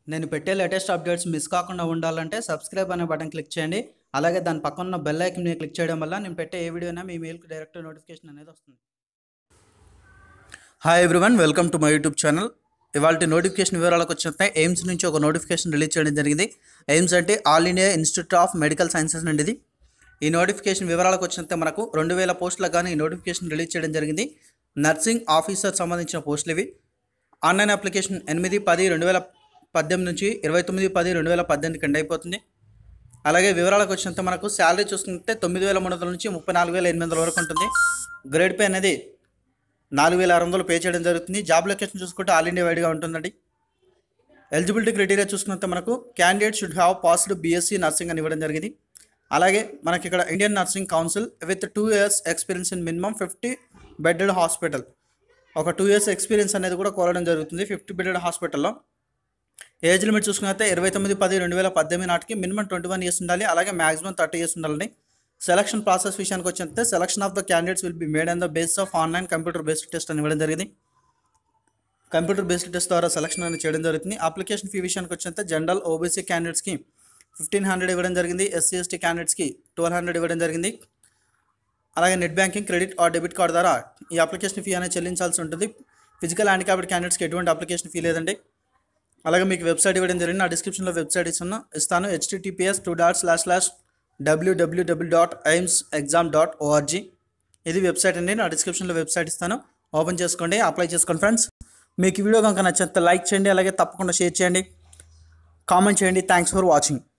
నేను పెట్టే latest updates miss కాకుండా ఉండాలంటే సబ్స్క్రైబ్ అనే బటన్ క్లిక్ చేయండి. అలాగే దాని పక్కన ఉన్న బెల్ ఐకాన్ క్లిక్ చేయడం వల్ల నేను పెట్టే ఏ వీడియో అయినా మీ మెయిల్కి డైరెక్ట్ నోటిఫికేషన్ అనేది వస్తుంది. Hi everyone, welcome to my YouTube channel. ఇవాళ నోటిఫికేషన్ వివరాలకు వచ్చినట్టే ఎయిమ్స్ నుంచి ఒక నోటిఫికేషన్ రిలీజ్ చేయడం జరిగింది. ఎయిమ్స్ అంటే All India Institute of Medical Sciences నుండి ఇది. ఈ నోటిఫికేషన్ వివరాలకు వచ్చినట్టే మనకు 2000 పోస్టులకు కానీ ఈ నోటిఫికేషన్ రిలీజ్ చేయడం జరిగింది. నర్సింగ్ ఆఫీసర్ సంబంధించిన పోస్టులు ఇవి. ఆన్లైన్ అప్లికేషన్ 8/10/2018 నుంచి 29/10/2018 కండి అయిపోతుంది. అలాగే వివరాలకు వచ్చినంత మనకు శాలరీ చూసుకుంటే 9,300 నుంచి 34,800 వరకు ఉంటుంది. గ్రేడ్ పే అనేది 4,600 పే చేయడం జరుగుతుంది. జాబ్ లొకేషన్ చూసుకుంటే ఆల్ ఇండియా వైడ్గా ఉంటుందండి. ఎలిజిబిలిటీ క్రైటీరియా చూసుకున్నంత మనకు candidate should have passed BSc nursing అని ఇవ్వడం జరిగింది. అలాగే మనకి ఇక్కడ Indian nursing council with 2 years experience in minimum 50 bedded hospital, ఒక 2 years ఎక్స్పీరియన్స్ అనేది కూడా కోరడం జరుగుతుంది 50 bedded హాస్పిటల్లో. ఏజ్ లిమిట్ చూసుకున్నట్లయితే 29/10/2018 నాటికి మినిమం 21 years ఉండాలి. అలాగే మ్యాక్సిమం 30 years ఉండాలని. సెలక్షన్ ప్రాసెస్ విషయానికి వచ్చినట్లయితే selection of the candidates will be made on the base of online computer based test అని ఇవ్వడం జరిగింది. కంప్యూటర్ బేస్డ్ టెస్ట్ ద్వారా సెలక్షన్ అనేది చేయడం జరుగుతుంది. అప్లికేషన్ ఫీ విషయానికి వచ్చినట్లయితే జనరల్ ఓబీసీ క్యాండిడేట్స్కి 1,500 ఇవ్వడం జరిగింది. ఎస్సీ ఎస్టీ క్యాండిడేట్స్కి 1,200 ఇవ్వడం జరిగింది. అలాగే net banking, credit or debit card ద్వారా ఈ అప్లికేషన్ ఫీ అనేది చెల్లించాల్సి ఉంటుంది. ఫిజికల్ హ్యాండిక్యాప్డ్ క్యాండిడేట్స్కి ఎటువంటి అప్లికేషన్ ఫీ లేదండి. అలాగే మీకు వెబ్సైట్ ఇవ్వడం జరిగింది. నా డిస్క్రిప్షన్లో వెబ్సైట్ ఇస్తాను https://www.aimsexam.org. ఇది వెబ్సైట్ అండి. నా డిస్క్రిప్షన్లో వెబ్సైట్ ఇస్తాను, ఓపెన్ చేసుకోండి, అప్లై చేసుకోండి ఫ్రెండ్స్. మీకు ఈ వీడియో కనుక నచ్చితే లైక్ చేయండి, అలాగే తప్పకుండా షేర్ చేయండి, కామెంట్ చేయండి. Thanks for watching.